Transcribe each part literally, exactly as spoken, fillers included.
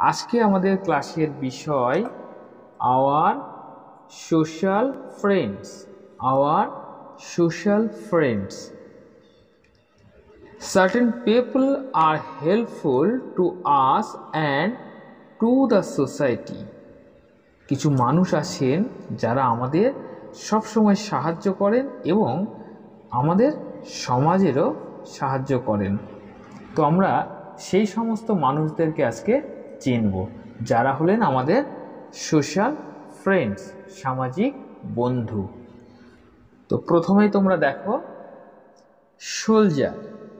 আজকে আমাদের ক্লাসের বিষয় our social friends our social friends Certain people are helpful to us and to the society. কিছু মানুষ আছেন যারা আমাদের সব সময় সাহায্য করেন এবং আমাদের সমাজেরও সাহায্য করেন। তো আমরা সেই সমস্ত মানুষদেরকে আজকে চিনব যারা হলেন আমাদের সোশ্যাল ফ্রেন্ডস, সামাজিক বন্ধু। তো প্রথমেই তোমরা দেখো soldier,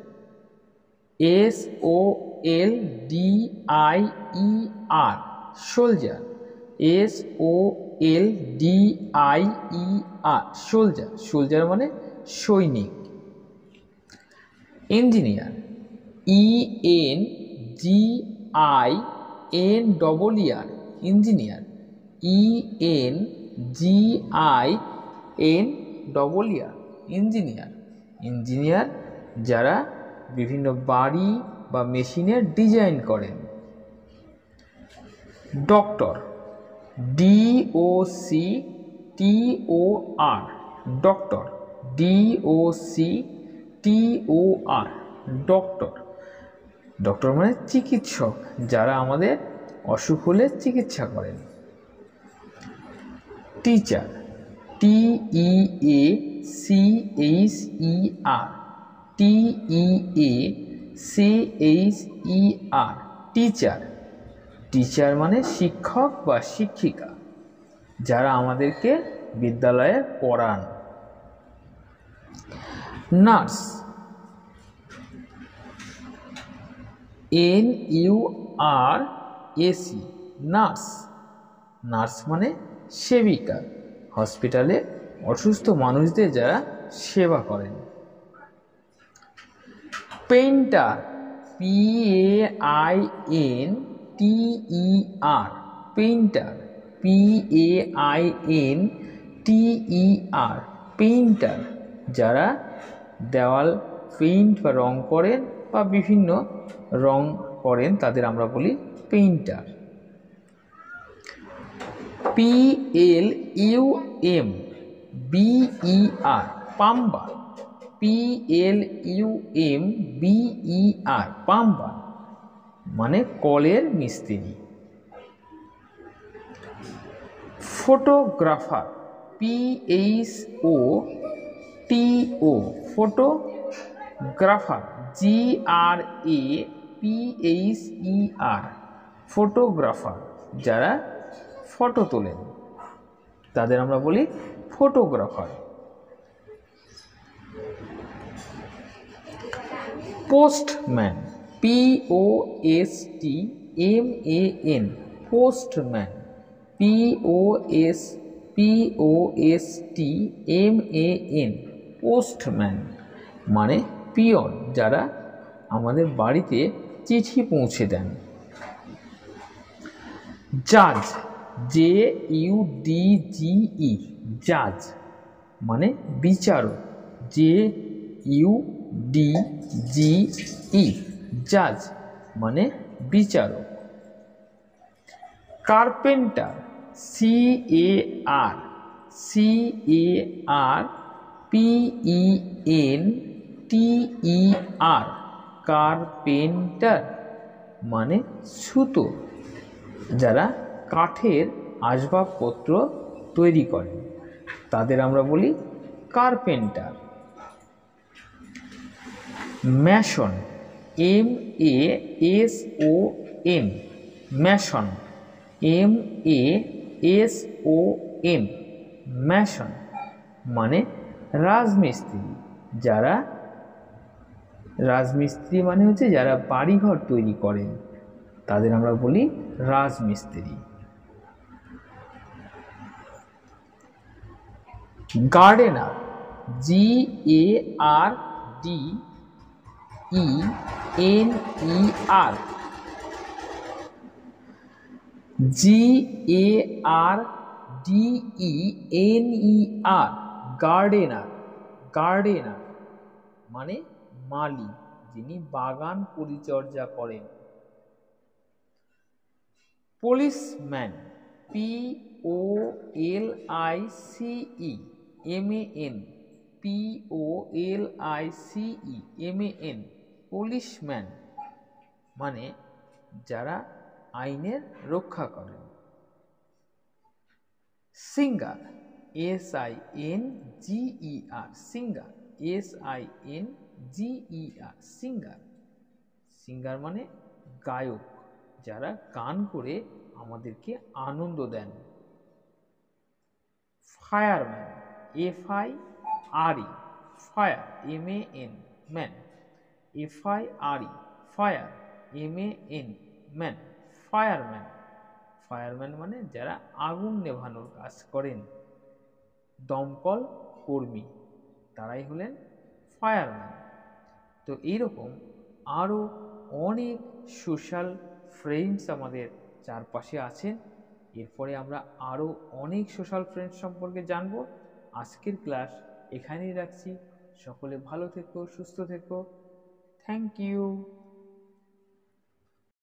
S O L D I E R, soldier, S O L D I E R, soldier. Soldier মানে সৈনিক। Engineer, E N G I N double E R, engineer, E N G I N double E R, engineer. Engineer যারা বিভিন্ন বাড়ি বা মেশিনের design করেন। Doctor, D O C T O R, doctor, D O C T O R, doctor. Doctor মানে চিকিৎসক, যারা আমাদের অসুখ হলে চিকিৎসা করেন। Teacher, T E A C H E R, T E A C H E R, teacher. Teacher মানে শিক্ষক বা শিক্ষিকা, যারা আমাদেরকে বিদ্যালয়ে পড়ান। Nurse, N U R S E, nurse. Nurse মানে সেবিকা, হসপিটালে অসুস্থ মানুষদের যারা সেবা করেন। Painter, P A I N T E R, painter, P A I N T E R, painter. যারা দেওয়াল পেইন্ট বা রং করেন বা বিভিন্ন রং করেন তাদের আমরা বলি painter. P L U M B E R, plumber, P L U M B E R, plumber মানে কলের মিস্ত্রি। Photographer, P H O T O, photographer, G R A P H E R, photographer. যারা photo তোলেন তাদের আমরা বলি photographer. Postman, P O S T M A N, postman, P O S P O S T M A N, postman মানে পিয়ন, যারা আমাদের বাড়িতে চিঠি পৌঁছে দেন। জাজ, জে ইউ ডি জি ই, জাজ মানে বিচারক, জে ইউ ডি জি ই, জাজ মানে বিচারক। কার্পেন্টার, সি এ আর সি এ আর P E N T E আর, কার্পেন্টার মানে সুতো, যারা কাঠের আসবাবপত্র তৈরি করেন তাদের আমরা বলি carpenter. Mason, M A S O N, mason, M A S O N, mason মানে রাজমিস্ত্রি, যারা রাজমিস্ত্রি মানে হচ্ছে যারা বাড়িঘর তৈরি করেন তাদের আমরা বলি রাজমিস্ত্রি। Gardener, G A R D E N E R, G A R D E N E R, gardener. Gardener মানে মালি, যিনি বাগান পরিচর্যা করেন। Policeman, P O L I C E M A N, P O L I C E M A N, policeman মানে যারা আইনের রক্ষা করেন। Singer, S I N G E R, singer, S I N G E R, singer. Singer মানে গায়ক, যারা গান করে আমাদেরকে আনন্দ দেন। Fireman, F I R E, fire, M A N, man, F I R E, fire, M A N, man, fireman. Fireman মানে যারা আগুন নেভানোর কাজ করেন, দমকল কর্মী, তারাই হলেন ফায়ারম্যান। তো এইরকম আরও অনেক সোশ্যাল ফ্রেন্ডস আমাদের চারপাশে আছেন। এরপরে আমরা আরও অনেক সোশ্যাল ফ্রেন্ডস সম্পর্কে জানব। আজকের ক্লাস এখানেই রাখছি। সকলে ভালো থেকো, সুস্থ থেকো। Thank you.